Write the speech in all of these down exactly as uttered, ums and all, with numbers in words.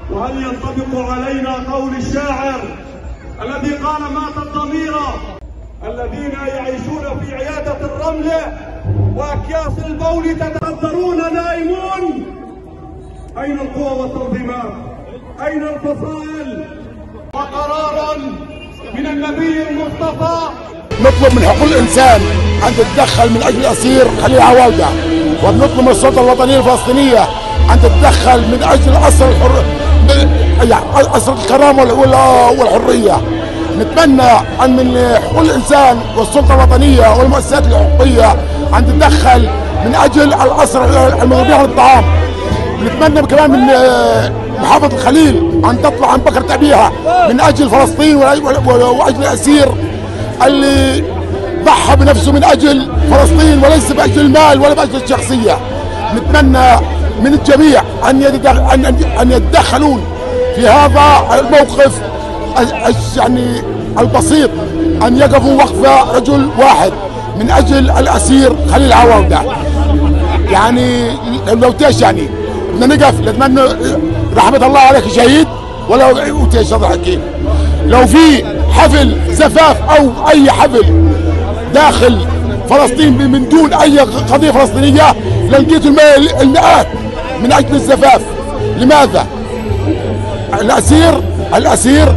وهل ينطبق علينا قول الشاعر الذي قال مات الضمير الذين يعيشون في عيادة الرمل وأكياس البول تتأثرون نائمون؟ أين القوى والتنظيمات؟ أين الفصائل؟ وقرار من النبي المصطفى. نطلب من حقوق الإنسان أن تتدخل من أجل الأسير خليل عواودة، وبنطلب من السلطة الوطنية الفلسطينية أن تتدخل من أجل أسر الحر يعني أسر الكرامة والحرية. نتمنى أن من حقوق الإنسان والسلطة الوطنية والمؤسسات الحقوقية أن تتدخل من أجل الأسر الموجودين على الطعام. نتمنى كمان من محافظة الخليل أن تطلع عن بكرة أبيها من أجل فلسطين وأجل الأسير اللي ضحى بنفسه من أجل فلسطين وليس بأجل المال ولا بأجل الشخصية. نتمنى من الجميع أن أن يتدخلون في هذا الموقف يعني البسيط، أن يقفوا وقفة رجل واحد من أجل الأسير خليل عواودة. يعني لو تيش يعني بدنا نقف، نتمنى رحمة الله عليك شهيد ولو تيش هذا الحكي. لو في حفل زفاف أو أي حفل داخل فلسطين من دون أي قضية فلسطينية لقيت المئات من أجل الزفاف. لماذا؟ الأسير الأسير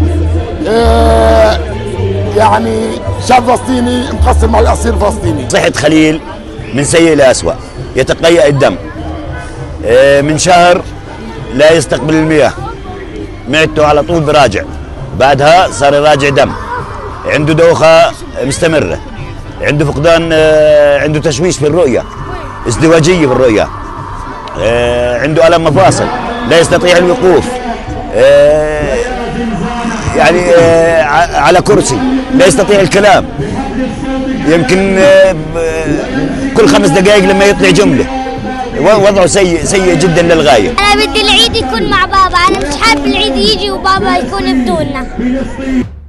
آه يعني شعب فلسطيني مقصر مع الأسير الفلسطيني. صحة خليل من سيء إلى أسوأ، يتقيأ الدم، آه من شهر لا يستقبل المياه، معدته على طول براجع، بعدها صار يراجع دم، عنده دوخة مستمرة، عنده فقدان آه عنده تشويش في الرؤية، ازدواجية في الرؤية، آه عنده ألم مفاصل، لا يستطيع الوقوف، آه يعني آه على كرسي، لا يستطيع الكلام، يمكن آه كل خمس دقائق لما يطلع جملة. وضعه سيء سيء جدا للغاية. أنا بدي العيد يكون مع بابا، أنا مش حابب العيد يجي وبابا يكون بدوننا.